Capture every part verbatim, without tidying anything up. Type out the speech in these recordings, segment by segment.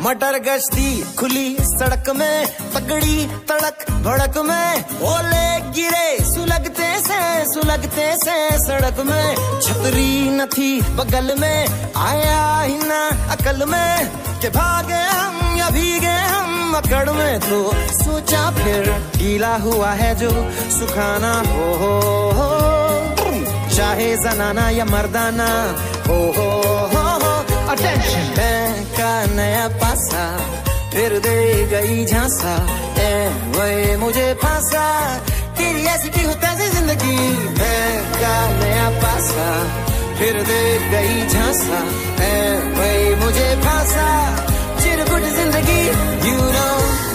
मटर गश्ती खुली सड़क में, तगड़ी तड़क भड़क में, ओले गिरे सुलगते से सुलगते से सड़क में। छतरी न थी बगल में, आया ही ना अकल में कि भागे हम या भीगे हम अकड़ में। तो सोचा फिर गीला हुआ है जो सुखाना हो, हो, हो चाहे जनाना या मर्दाना हो, हो, हो, हो। अटेंशन बैंक का नया पासा फिर दे गई झांसा, ए वही मुझे फांसा, तेरी ऐसी की होता है जिंदगी। बैंक का नया पासा फिर दे गई झांसा, ए वही मुझे फांसा, चिरकुट जिंदगी यू नो।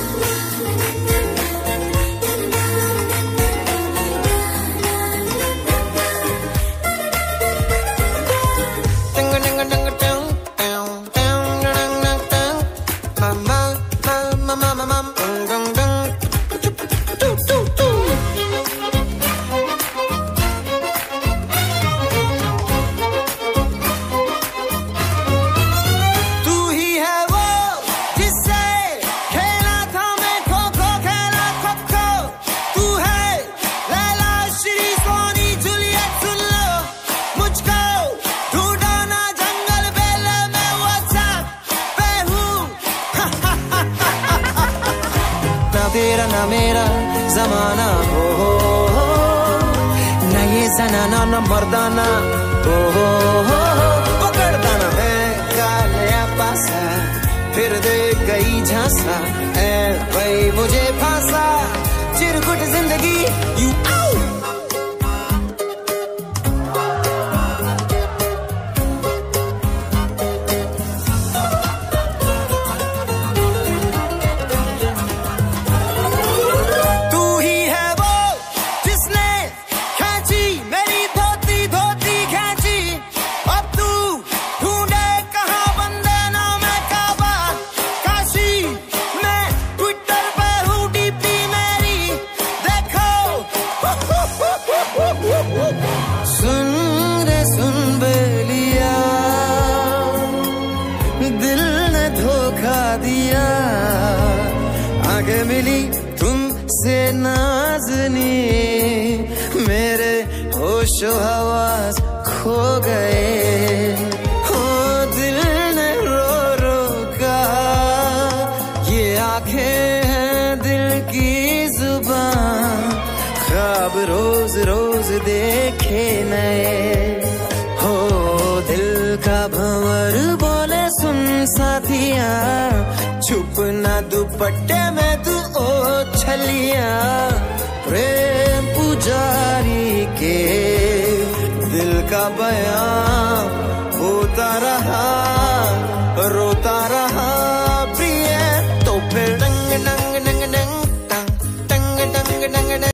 तेरा ना मेरा जमाना हो, हो, हो न ये जनाना न मर्दाना हो, हो, हो, हो पकड़दाना है का नया पासा फिर दे गई झांसा, ए भाई मुझे फांसा, चिरकुट जिंदगी यू आउ। सुन रे सुन बेलिया, दिल ने धोखा दिया, आगे मिली तुमसे नाज़नी, मेरे होशो हवास खो गए। हो दिल ने रो रो कहा, ये आंखें हैं दिल की जुबान, ख्वाब रोज रोज देखे नए। हो दिल का भंवर बोले सुन साथिया, छुप ना दुपट्टे में तू ओ छलिया, प्रेम पुजारी के दिल का बयां होता रहा।